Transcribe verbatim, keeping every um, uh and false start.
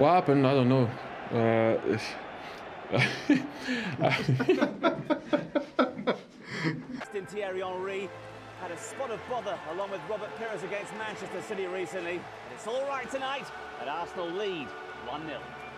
What happened? I don't know. Uh, Thierry had a spot of bother along with Robert Pires against Manchester City recently. But it's all right tonight, and Arsenal lead one nil.